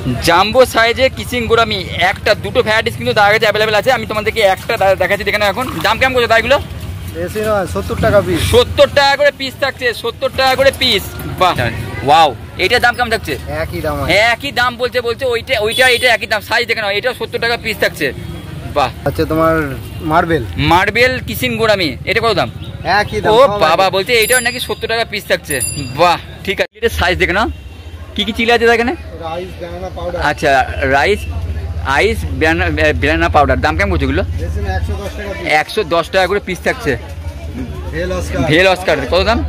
Jumbo সাইজে kissing gourami একটা দুটো ভ্যারাইটিস কিন্তু দাদার কাছে অ্যাভেলেবেল আছে। আমি তোমাদেরকে একটা দেখাচ্ছি দেখে নাও। এখন দাম কেমন করছো দাদাগুলো? 70 টাকা পিস। 70 টাকা করে পিস থাকছে, 70 টাকা করে পিস। বাহ ওয়াও, এইটার দাম কেমন থাকছে? একই দাম বলছে ওইটা এটা একই দাম, সাইজ দেখে নাও। এটাও 70 টাকা পিস থাকছে। বাহ। আচ্ছা তোমার মার্বেল কিসিং গোরামি এটা কত দাম? একই দাম। ও বাবা, বলছে এইটাও নাকি 70 টাকা পিস থাকছে। বাহ ঠিক আছে, এটা সাইজ দেখে নাও। কি কি চিলি আছে এখানে? আচ্ছা রাইস আইস ব্যানানা পাউডার। দাম কেমন করছে এগুলো? 110 টাকা করে পিস থাকছে। ভেল অস্কার কত দাম?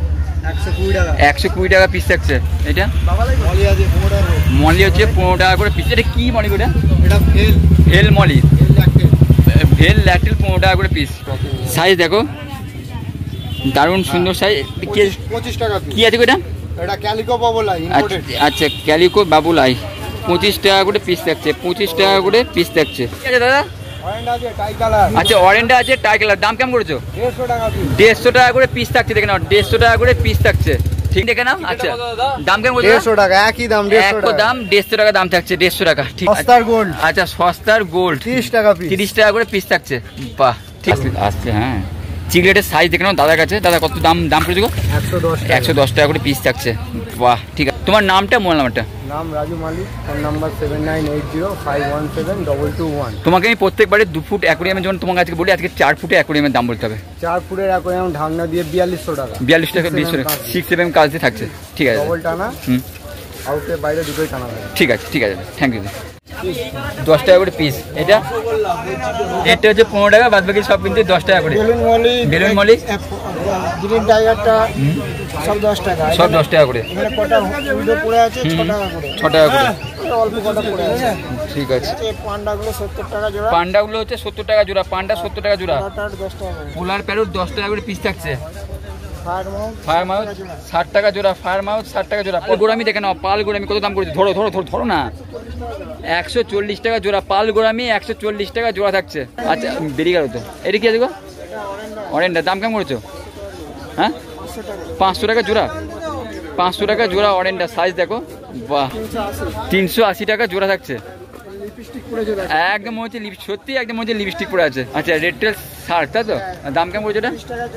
120 টাকা পিস থাকছে। এটা মলি হচ্ছে 15 টাকা করে পিস। এটা কি মলি? ওটা ভেল মলি, ভেল ল্যাকটেল 15 টাকা করে পিস। সাইজ দেখো দারুণ সুন্দর সাইজ। 25 টাকা কি আছে এটা? এটা ক্যালিকো বাবুলাই। আচ্ছা ক্যালিকো বাবুলাই 25 টাকা করে পিস থাকছে। 25 টাকা করে পিস থাকছে। ঠিক আছে দাদা। আচ্ছা অরেঞ্জটা আছে টাই কালার। দাম কেমন করেছো? 150 টাকা করে পিস থাকছে। দেখে নাও 150 টাকা করে পিস থাকছে। ঠিক দেখে নাও। আচ্ছা দাম কেমন করেছো? 150 টাকা। একই দাম 150 দাম 150 টাকা দাম থাকছে। 150 টাকা। ঠিক আছে। সস্তার গোল্ড। আচ্ছা সস্তার গোল্ড 30 টাকা পিস। 30 টাকা করে পিস থাকছে। বাহ ঠিক আছে। হ্যাঁ সিগারেটের সাইজ দেখে নাও দাদার কাছে। দাদা কত দাম করেছো? 110 টাকা করে পিস থাকছে। বাহ ঠিক আছে। তোমার নামটা মোবাইল নাম্বারটা? নাম রাজু মালিক, ফোন নাম্বার 7980517221। তোমাকে আমি প্রত্যেকবারে 2 ফুট অ্যাকোয়ারিয়ামের জন্য তোমাকে আজকে বলি, আজকে 4 ফুটে অ্যাকোয়ারিয়ামের দাম বলতে হবে। 4 ফুটের অ্যাকোয়ারিয়াম ঢাকনা দিয়ে 4200 টাকা। 42 টাকা 6 mm কাজ দিয়ে থাকছে। ঠিক আছে। ডবল টানা, আউটের বাইরে দুটোই টানা। ঠিক আছে ঠিক আছে থ্যাংক ইউ। 10 টাকা করে পিস। এটা হচ্ছে 15 টাকা, বাদ বাকি সব কিন্তু 10 টাকা করে। বেলুন মলি গ্রিন টাইগারটা সব 10 টাকা। সব 10 টাকা করে। এখানে কটা উইডো পড়ে আছে 6 টাকা করে। 6 টাকা করে অল্প কটা পড়ে আছে। ঠিক আছে। পান্ডাগুলো 70 টাকা জোড়া। পান্ডাগুলো হচ্ছে 70 টাকা জোড়া। পান্ডা 70 টাকা জোড়া। 10 টাকা। পোলার প্যারট 10 টাকা করে পিস থাকছে। ফায়ার মাউথ 60 টাকা জোড়া। ফায়ার মাউথ 60 টাকা জোড়া। পাল গোরামি দেখে নাও। পাল গোরামি কত দাম করেছে? ধরো না। 140 টাকা জোড়া। পাল গোরামি 140 টাকা জোড়া থাকছে। আচ্ছা বেরিয়ে গেল তো। এটা কি আছে গো? অরেঞ্জটা দাম কেমন করেছো? হ্যাঁ 500 টাকা জোড়া। 500 টাকা জোড়া অরেঞ্জটা। সাইজ দেখো। বাহ 380 টাকা জোড়া থাকছে। একদম হচ্ছে সত্যি একদম হচ্ছে লিপস্টিক পরে আছে। আচ্ছা রেড টেল শার্ট তাই তো? দাম কেমন করেছে?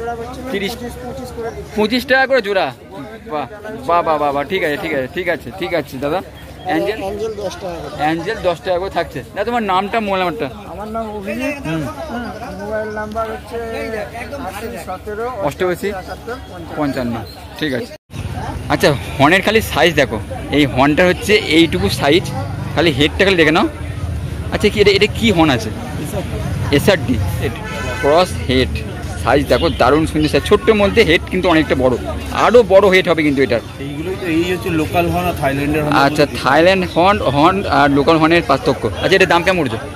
25 টাকা করে জোড়া। বাহ বাহ ঠিক আছে দাদা। অ্যাঞ্জেল 10 টাকা করে থাকছে। না তোমার নামটা মোবাইল নাম্বারটা? আমার নাম অভিজিৎ। মোবাইল নাম্বার হচ্ছে 88 55। ঠিক আছে। আচ্ছা হর্নের খালি সাইজ দেখো। এই হর্নটা হচ্ছে এইটুকু সাইজ, খালি হেডটা খালি দেখে নাও। আচ্ছা কি এটা কি হর্ন আছে? SRD cross head. সাইজ দেখো দারুণ সুন্দর সাইজ। ছোট্টের মধ্যে হেড কিন্তু অনেকটা বড়, আরও বড় হেড হবে কিন্তু এটার। এই হচ্ছে লোকাল হর্ন আর থাইল্যান্ডের হর্ন। আচ্ছা থাইল্যান্ড হর্ন আর লোকাল হর্নের পার্থক্য। আচ্ছা এটার দাম কেমন পড়ছে?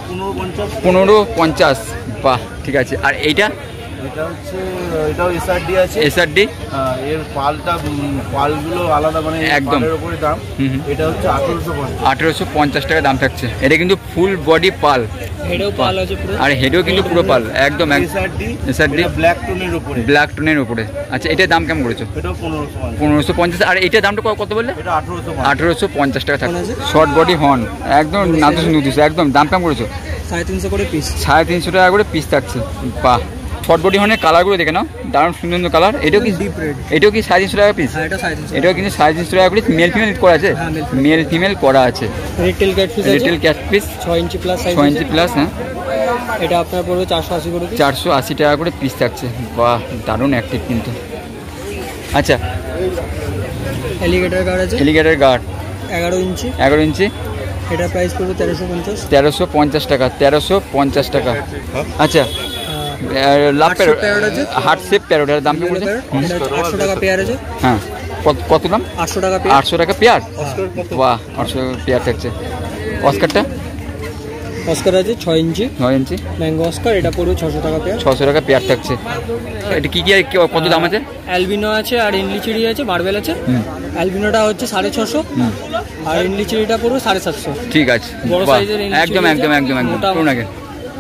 1550। বাহ ঠিক আছে। আর এইটা? এটাও SRD আছে। SRD এর পালগুলো আলাদা, মানে একদম উপরে দাম। এটা হচ্ছে 1850 টাকা দাম থাকছে। এটা কিন্তু ফুল বডি পাল। হেডও পাল আছে পুরো। আর হেডও কিন্তু পুরো পাল একদম। SRD ব্ল্যাক টোনের উপরে। আচ্ছা এটার দাম কেমন করেছো? এটাও 1550। আর এটার দামটা কত বললে? এটা 1850 টাকা থাকছে। শর্ট বডি হর্ন একদম নাদুস নুদুস একদম। দাম কেমন করেছো? 350 করে পিস। 350 টাকা করে পিস থাকছে। বাহ। শর্ট বডি হর্নের কালারগুলো দেখে নাও, দারুণ সুন্দর সুন্দর কালার। এটাও কি 350 টাকা পিস? এটাও কিন্তু 350 টাকা করে। মেল ফিমেল করা আছে? মেল ফিমেল করা আছে। রিটেল ক্যাট piece 6 inch plus. 6 inch plus. হ্যাঁ এটা আপনার পড়বে 480 করে। 480 টাকা করে পিস থাকছে। বাহ দারুণ অ্যাক্টিভ কিন্তু। আচ্ছা এলিগেটর গার্ড আছে। এলিগেটর গার্ড 11 ইঞ্চি। এটা প্রাইস পড়বে 1350। 1350 টাকা। 1350 টাকা। আচ্ছা লাভ প্যারট আছে। হার্ট শেপ প্যারটের দাম কি পড়ছে? 800 টাকা পেয়ার আছে। হ্যাঁ কত দাম? 800 টাকা পেয়ার। 800 টাকা পেয়ার। বাহ 800 পেয়ার থাকছে। অস্কারটা? অস্কার আছে 6 ইঞ্চি ম্যাঙ্গো অস্কার। এটা পড়বে 600 টাকা পেয়ার। 600 টাকা পেয়ার থাকছে। এটা কি কত দাম আছে? অ্যালবিনো আছে আর ইনলিচিড়ি আছে, মার্বেল আছে। অ্যালবিনোটা হচ্ছে 650 আর ইনলিচিড়িটা পড়বে 750। ঠিক আছে। বড় সাইজের একদম পুরো নাকি।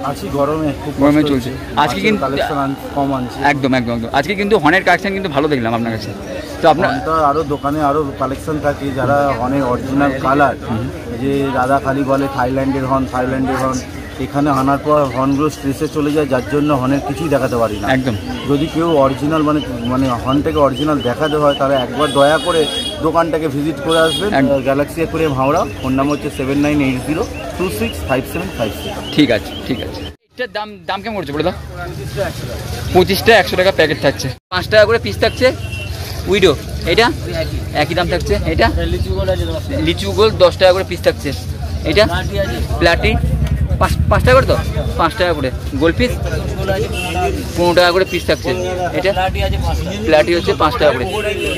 আছি গরমে, খুব গরমে চলছে। আজকে কিন্তু কালেকশন কম আনছে। একদম একদম একদম। আজকে কিন্তু হর্নের কালেকশন কিন্তু ভালো দেখলাম আপনার কাছে। তো আপনার আরও দোকানে আরও কালেকশন থাকে, যারা হর্নের অরিজিনাল কালার, যে রাধাখালি বলে থাইল্যান্ডের হর্ন, এখানে আনার পর হর্নগুলো স্ট্রেসে চলে যায়, যার জন্য হর্নের কিছুই দেখাতে পারি না একদম। যদি কেউ অরিজিনাল মানে হর্নটাকে অরিজিনাল দেখাতে হয়, তারা একবার দয়া করে দোকানটাকে ভিজিট করে আসবেন। Galaxy aquarium Howrah, phone number হচ্ছে 7980265756। ঠিক আছে ঠিক আছে। এটার দাম কেমন করছে বলে দাও? 25টা 100 টাকা প্যাকেট থাকছে, 5 টাকা করে পিস থাকছে। উইডো এটা একই দাম থাকছে। এটা লিচু গোল 10 টাকা করে পিস থাকছে। এটা প্লাটি 5 টাকা করে, তো 5 টাকা করে। গোল পিস 15 টাকা করে পিস থাকছে। এটা প্লাটি হচ্ছে 5 টাকা করে।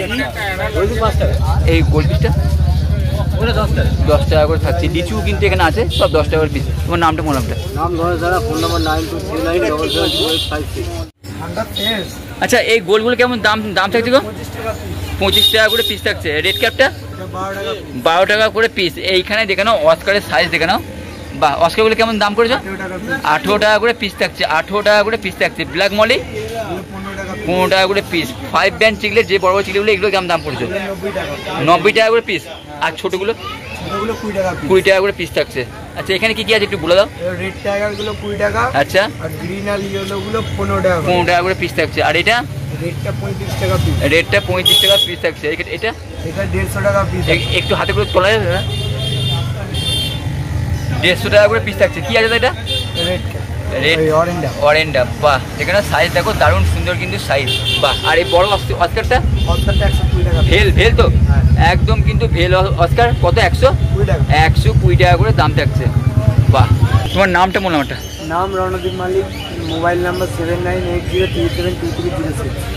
এই গোল পিসটা 10 টাকা করে থাকছে। লিচু কিন্তু এখানে আছে, সব 10 টাকা করে পিস। তোমার নামটা মনে নামটা? Phone number 9239000856। আচ্ছা, এই গোলগুলো কেমন দাম থাকছে গো? 25 টাকা করে পিস থাকছে। রেড ক্যাপটা 12 টাকা করে পিস। এইখানে দেখে নাও অস্কারের সাইজ দেখে নাও। বা অস্কারগুলো কেমন দাম করেছো? 18 টাকা করে পিস থাকছে। 18 টাকা করে পিস থাকছে। ব্ল্যাক মলি 15 টাকা করে পিস। 5 ব্যান্ড চিকলেট, যে বড় বড় চিকলেটগুলো, এগুলো কেমন দাম পড়েছে? 90 টাকা করে পিস। আর ছোটোগুলো 20 টাকা করে পিস থাকছে। আচ্ছা, এখানে কি কি আছে একটু বলে দাও। রেড টাইগারগুলো 20 টাকা। আচ্ছা, আর গ্রিন আর ইয়েলোগুলো 15 টাকা। 15 টাকা করে পিস থাকছে। আর এটা রেডটা 35 টাকা পিস। রেডটা 35 টাকা পিস থাকছে। এটা এটা 150 টাকা পিস। একটু হাতে করে তোলা যাবে? 150 টাকা করে পিস থাকছে। কি আছে এটা? Red oranda. বাহ, এখানে সাইজ দেখো, দারুণ সুন্দর কিন্তু সাইজ। বাহ। আর এই বড় অস্কারটা 120 টাকা। ভেল তো একদম কিন্তু ভেল অস্কার কত? 120 টাকা করে দাম থাকছে। বাহ। তোমার নামটা মনে? আমারটা নাম রণদীপ মালিক, মোবাইল নাম্বার 7980372306।